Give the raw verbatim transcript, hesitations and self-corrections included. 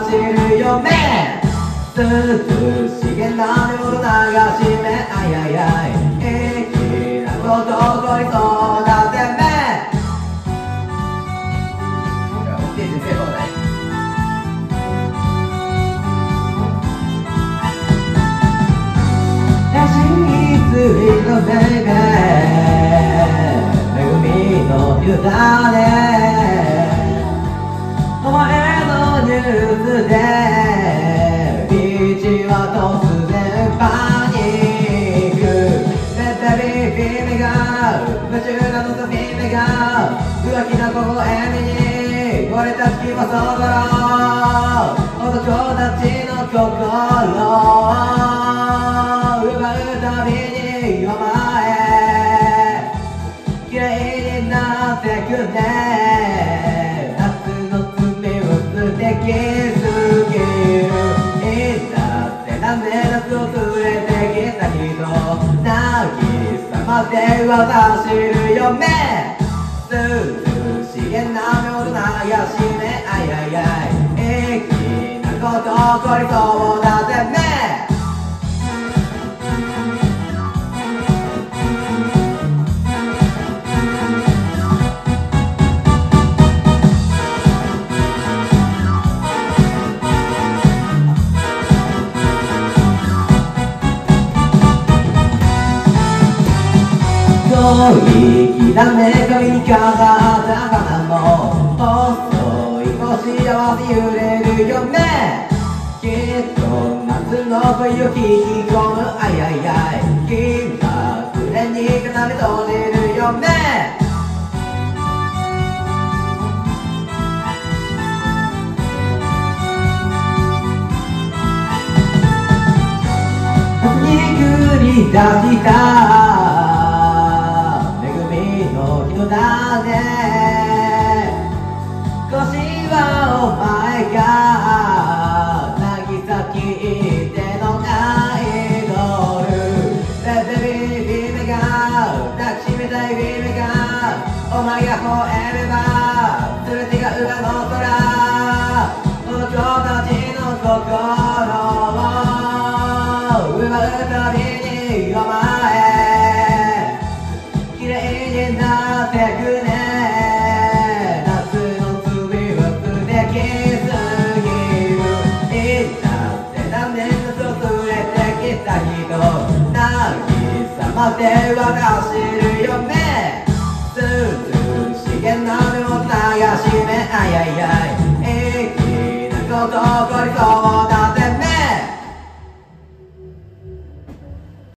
走る夢涼しげな夜流し目あいあいあい粋なこと起こりそうだぜめスイートベイベー恵みの湯だねお前のニュースでビーチは突然パニックベベビービーメが夢中なのとビーメが浮気な微笑みに俺たちはそころ男たちの心奪うたびにお前綺麗になってくね夏の罪を素敵すぎるいざってなんで夏を連れてきた人渚まで私る夢涼しげな夜流し目あいあいあい粋なこと起こりそうだぜめ粋なね髪に飾った花も細い腰合わせ揺れるよねきっと夏の声を聞き込むあいあいあい気まぐれに固め閉じるよねに繰り出した人だね腰はお前が渚きってのアイドルベベビービーメが抱きしめたいビーメがお前が吠えれば全てが上の空男たちの心を奪うたびにお前綺麗になってくね夏の罪は素敵すぎるいざって何年夏を連れてきた人渚までは走る